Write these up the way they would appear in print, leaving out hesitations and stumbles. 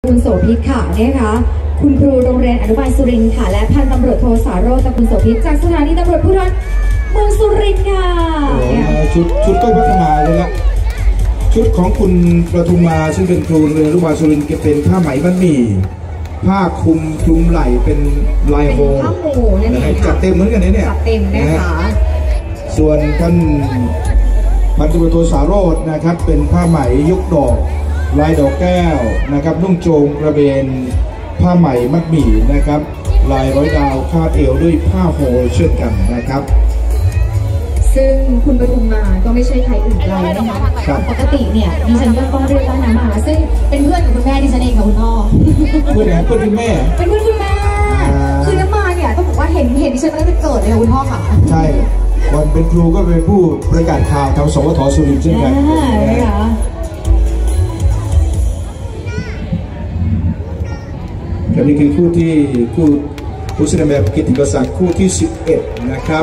คุณโสภิตค่ะนะคะคุณครูโรงเรียนอนุบาลสุรินทร์ค่ะและพันตำรวจโทสารโรจน์ตระกูลโสภิตจากสถานีตำรวจภูธรเมืองสุรินทร์ค่ะชุดก็พัฒนาเลยละชุดของคุณประทุมมาซึ่งเป็นครูโรงเรียนอนุบาลสุรินทร์เป็นผ้าไหมมันมีผ้าคลุมไหล่เป็นลายโฮจัดเต็มเหมือนกันเนี่ยจัดเต็มนะคะส่วนท่านพันตำรวจโทสารโรจน์นะครับเป็นผ้าไหมยกดอกลายดอกแก้วนะครับนุ่งโจงกระเบนผ้าไหมมัดหมี่นะครับลายร้อยดาวคาดเอวด้วยผ้าโฮเช่นกันนะครับซึ่งคุณปทุมมาก็ไม่ใช่ใครอื่นไกลนะคะปกติเนี่ยดิฉันก็ต้องเรียกว่าน้ำมาซึ่งเป็นเพื่อนกับคุณแม่ดิฉันเองกับคุณพ่อเพื่อนคุณแม่เป็นเพื่อนคุณแม่คือน้ำมาเนี่ยต้องบอกว่าเห็นดิฉันตั้งแต่เกิดเลยคุณพ่อค่ะใช่วันเป็นครูก็เป็นผู้ประกาศข่าวทางสวทสุรินทร์เช่นกันนี่คือคู่แสดงแบบกิตติมศักดิ์คู่ที่11นะครับ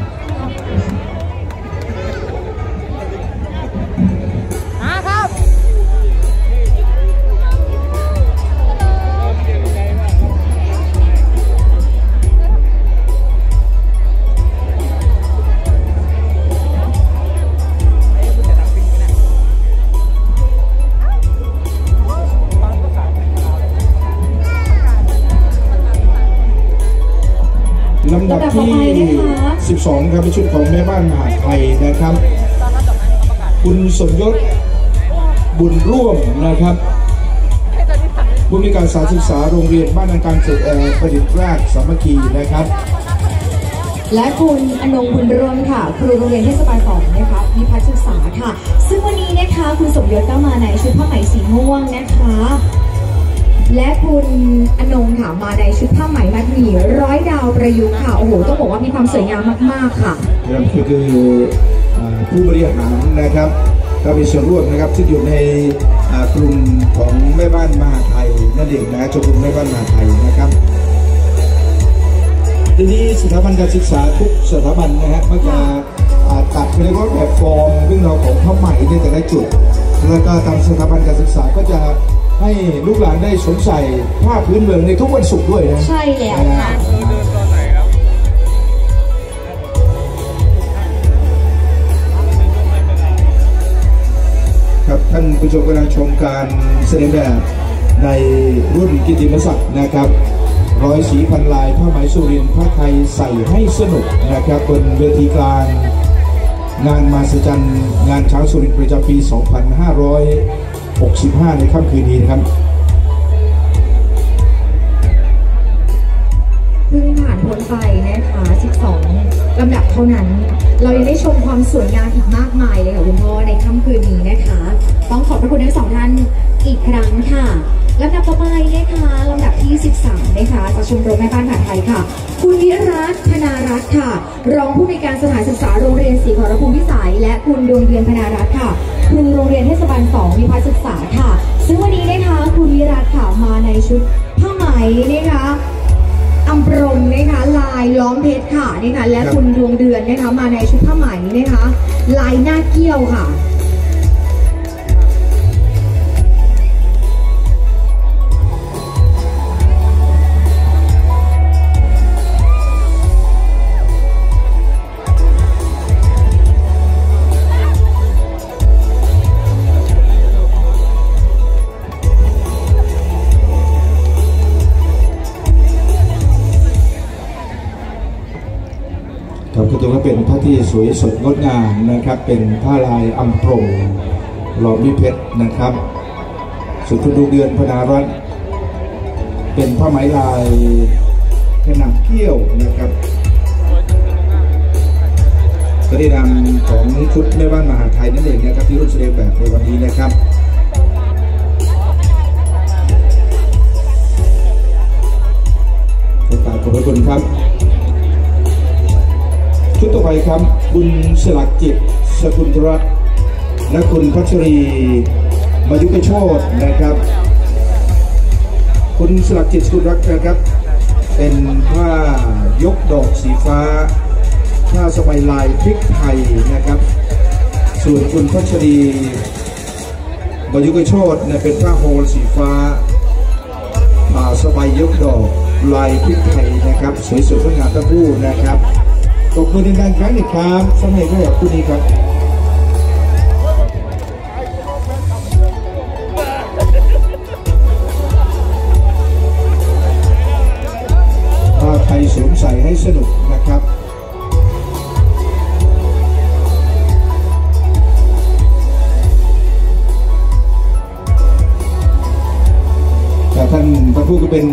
ลำดับที่12ครับเป็นชุดของแม่บ้านมหาไทยนะครับคุณสมยศบุญร่วมนะครับผู้มีการศึกษาโรงเรียนบ้านอาการเกิดประดิษฐ์ราชสามัคคีนะครับและคุณอนงบุญร่วมค่ะครูโรงเรียนเทศบาล2นะคะวิพัฒน์ศึกษาค่ะซึ่งวันนี้นะคะคุณสมยศก็มาในชุดผ้าไหมสีม่วงนะคะและคุณอนงค่ะมาในชุดผ้าไหมมัดหมี่ร้อยดาวประยุกต์ค่ะโอ้โหต้องบอกว่ามีความสวยงามมากๆค่ะคือผู้บริหารนะครับก็มีส่วนร่วมนะครับที่อยู่ในกลุ่มของแม่บ้านมหาไทยนั่นเองนะชมรมแม่บ้านมหาไทยนะครับทีนี้สถาบันการศึกษาทุกสถาบันนะฮะมักจะตัดเรียกว่าแบบฟอร์มเรื่องราวของผ้าไหมในแต่ละจุดแล้วก็ทางสถาบันการศึกษาก็จะให้ลูกหลานได้สวมใส่ผ้าพื้นเมืองในทุกวันศุกร์ด้วยนะใช่แล้วค่ะครับท่านผู้ชมกำลังชมการแสดงแบบในรุ่นกิตติมศักดิ์นะครับร้อยสีพันลายผ้าไหมสุรินทร์ผ้าไทยใส่ให้สนุกนะครับบนเวทีกลางงานมหัศจรรย์งานช้างสุรินทร์ประจำปี 2565 ในค่ำคืนนี้นะครับเพิ่งผ่านพ้นไปนะคะ12ลำดับเท่านั้นเรายังได้ชมความสวยงามอีกมากมายเลยค่ะคุณพ่อในค่ำคืนนี้นะคะต้องขอบพระคุณทั้ง2ท่านอีกครั้งค่ะลำดับต่อไปนะคะลำดับที่13นะคะจากชมรมแม่บ้านมหาไทยค่ะคุณวิรัตน์พนารัตน์ค่ะรองผู้ในวยการสถานศึกษาโรงเรียนศรีขอรภูมิพิสัยและคุณดวงเดือนพนารัตน์ค่ะครูโรงเรียนเทศบาล2วิพัฒน์ศึกษาค่ะซึ่งวันนี้นะคะคุณวิรัตน์ค่ะมาในชุดผ้าไหมนะคะอัมพรมนะคะลายล้อมเพชรค่ะนะคะและคุณดวงเดือนนะคะมาในชุดผ้าไหมนะคะลายหน้าเกี้ยวค่ะก็ถือว่าเป็นผ้าที่สวยสดงดงามนะครับเป็นผ้าลายอัมพรมหล่อมีเพชรนะครับสุดคุณดวงเดือนพนารัตน์เป็นผ้าไหมลายขนาดเกี้ยวนะครับก็ได้นำของชุดแม่บ้านมหาไทยนั่นเองนะครับที่ร่วมแสดงแบบในวันนี้นะครับขอบคุณครับชุดต่อไปครับคุณสลักจิตสกุลรัตน์และคุณพัชรีมายุกโชตนะครับคุณสลักจิตสกุลรัตน์นะครับเป็นผ้ายกดอกสีฟ้าผ้าสบายลายพริกไทยนะครับส่วนคุณพัชรี บรรยุกโชตเป็นผ้าโฮลสีฟ้ายกดอกลายพริกไทยนะครับสวยสดงดงามทั้งคู่นะครับตบมือดังๆครั้งอีกครั้งสำหรับคู่คู่นี้ครับผ้าไทยสวมใส่ให้สนุกนะครับท่านผู้ก็เป็น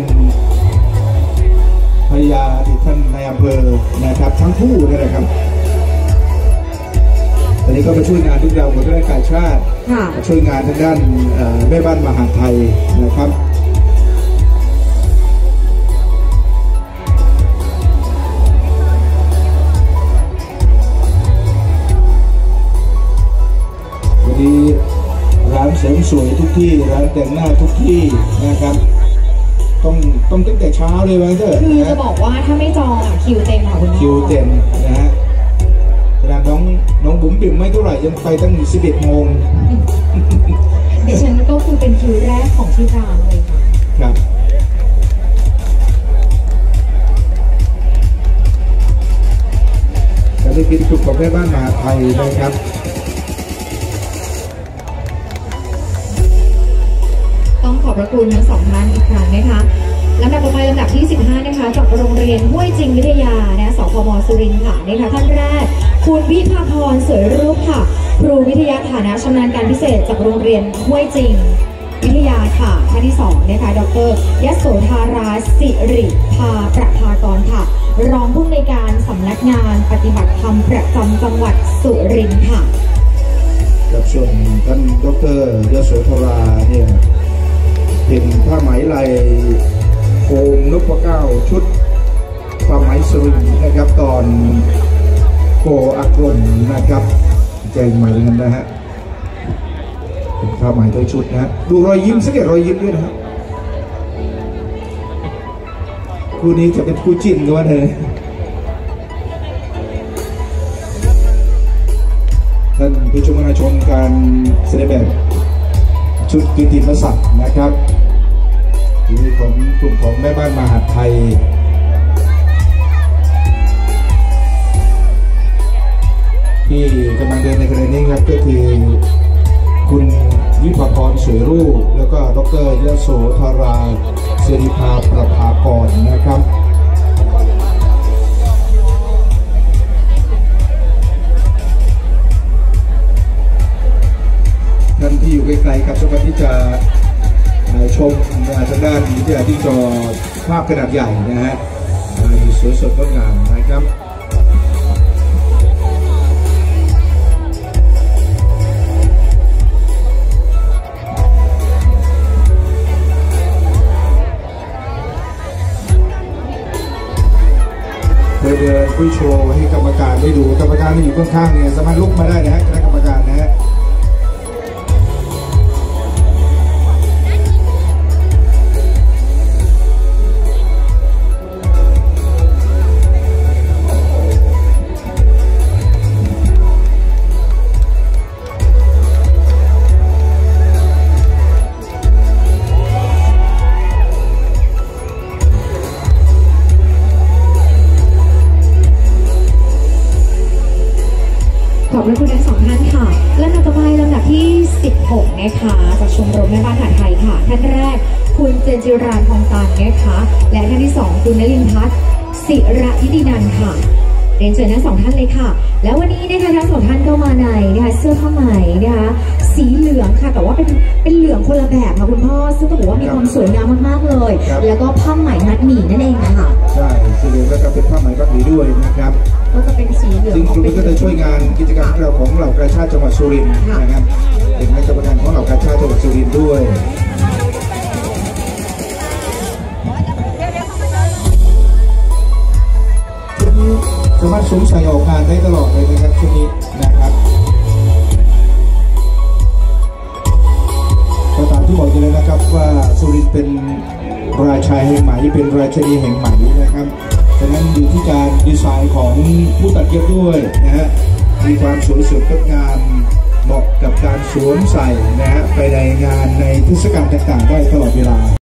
ภรรยาที่ท่านนายอำเภอนะครับทั้งคู่นี่แหละครับตอนนี้ก็มาช่วยงานทุกอย่างของราชการชาติช่วยงานทางด้านแม่บ้านมหาไทยนะครับวันนี้ร้านเสริมสวยทุกที่ร้านแต่งหน้าทุกที่นะครับต้องตั้งแต่เช้าเลยวันเถอะคือจะบอกว่าถ้าไม่จองคิวเต็มค่ะคุณพ่อคิวเต็มนะฮะขนาดน้องบุ๋มบิ่มไม่เท่าไหร่ยังไปตั้ง11 โมงดิฉันก็คือเป็นคิวแรกของที่ร้านเลยค่ะครับจะได้กินกลุ่มของแม่บ้านมหาไทยนะครับต้องขอบพระคุณทั้งสองท่านอีกครั้งนะคะลำดับต่อไปลำดับที่15นะคะจากโรงเรียนห้วยจริงวิทยานะสพม.สุรินทร์ค่ะนะคะท่านแรกคุณวิภาพรสวยรูปค่ะครูวิทยาฐานะชำนาญการพิเศษจากโรงเรียนห้วยจริงวิทยาค่ะท่านที่2นะคะดร.ยโสธาราสิริภาประภากรค่ะรองผู้อำนวยการสำนักงานปฏิบัติธรรมประจำจังหวัดสุรินทร์ค่ะกับส่วนท่านดร.ยโสธราเนี่ยเป็นผ้าไหมลายโคมนพเก้าชุดผ้าไหมสริงนะครับตอนโกอักลนนะครับแจงใหม่กันนะฮะเป็นผ้าไหมตัวชุดนะดูรอยยิ้มสักแค่รอยยิ้มด้วยนะครับคู่นี้จะเป็นคู่จิ้นด้วยเลยท่านผู้ชมมาชมการแสดงแบบชุดกิตติมศักดิ์นะครับที่ของกลุ่มของแม่บ้านมหาไทยที่กำลังเดินในขณะนี้ครับก็คือคุณวิภาพรสวยรูปแล้วก็ดร.ยโสธราสิริภาประภากรนะครับท่านที่อยู่ไกลๆครับสามารถที่จะชมทางด้านวิทยาที่จอภาพขนาดใหญ่นะฮะสวยสดงดงามนะครับเพื่อผู้โชว์ให้กรรมการได้ดูกรรมการที่อยู่ข้างๆเนี่ยสามารถลุกมาได้นะฮะคณะกรรมการนะฮะขอบคุณทั้งสองท่านค่ะลำดับต่อไปลำดับที่16นะคะจากชมรมแม่บ้านมหาไทยค่ะท่านแรกคุณเจนจิรานทองตันนะคะและท่านที่2คุณนลินพัฒน์ศิระธิตินันท์ค่ะเรียนเชิญทั้งสองท่านเลยค่ะแล้ววันนี้นะคะทั้งสองท่านก็มาในนะคะเสื้อผ้าไหมนะคะสีเหลืองค่ะแต่ว่าเป็นเหลืองคนละแบบค่ะคุณพ่อซึ่งก็บอกว่ามีความสวยงามมากๆเลยแล้วก็ผ้าไหมมัดหมี่นั่นเองค่ะใช่สีเหลืองแล้วก็เป็นผ้าไหมมัดหมี่ด้วยนะครับก็จะเป็นสีเหลืองซึ่งกลุ่มนี้ก็จะช่วยงานกิจกรรมของเหล่ากาชาติจังหวัดสุรินทร์นะครับเป็นคณะกรรมการของเหล่ากาชาติจังหวัดสุรินทร์ด้วยสามารถสวมใส่ออกงานได้ตลอดเลยนะครับชุดนี้นะครับก็ตามที่บอกอยู่เลยนะครับว่าสุรินทร์เป็นราชาแห่งไหมเป็นราชนีแห่งไหมนะครับดังนั้นอยู่ที่การดีไซน์ของผู้ตัดเย็บด้วยนะฮะมีความสวยสดงดงามเหมาะกับการสวมใส่นะฮะไปในงานในเทศกาลต่างๆได้ตลอดเวลา